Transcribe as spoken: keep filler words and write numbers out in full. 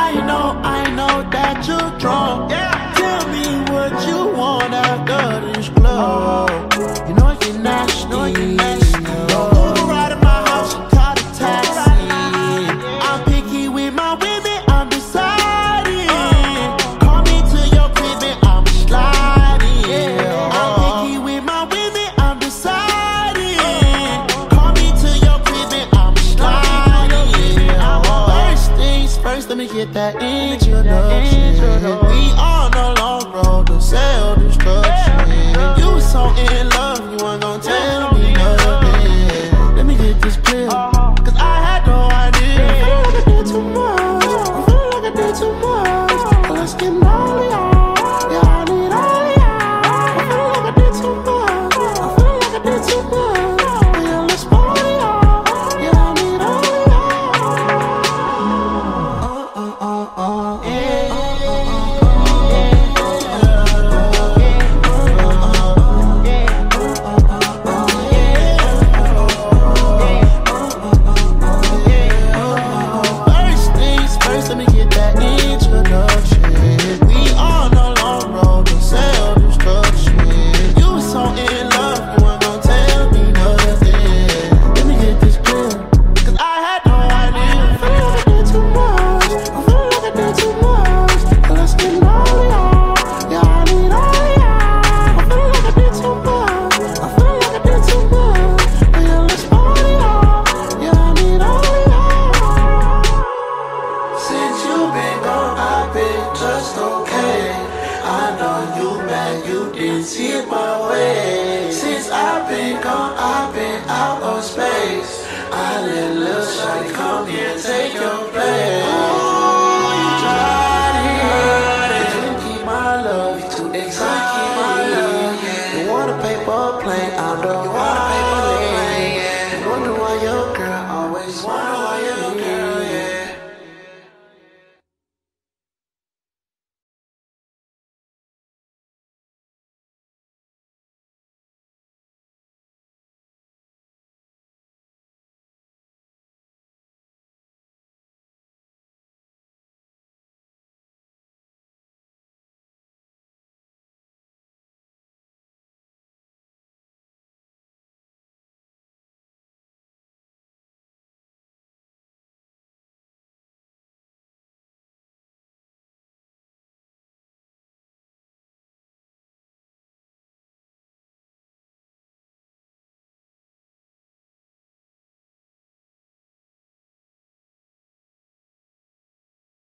I know, I know that you're drunk. Yeah. Tell me what you want after this club. You know it get nasty. Know it get nasty. Uber right at my house, you call a taxi. I'm picky with my women, I'm deciding. Call me to your crib and I'm sliding. I'm picky with my women, I'm deciding. Call me to your crib and I'm sliding. First things first, let me get that introduction. We on a long road to self-destruction. You was so in love, you weren't gon' tell me nothing. Let me get this clear, cause I had no idea. I feel like I did too much, I feel like I did too much. But let's get all of y'all, yeah, I need all of y'all. I feel like I did too much, I feel like I did too much. But yeah, let's party, y'all, yeah, I need all of y'all. Uh, uh, uh, uh, yeah. You didn't see it my way. Since I've been gone, I've been out of space. I let little shawty come here and take your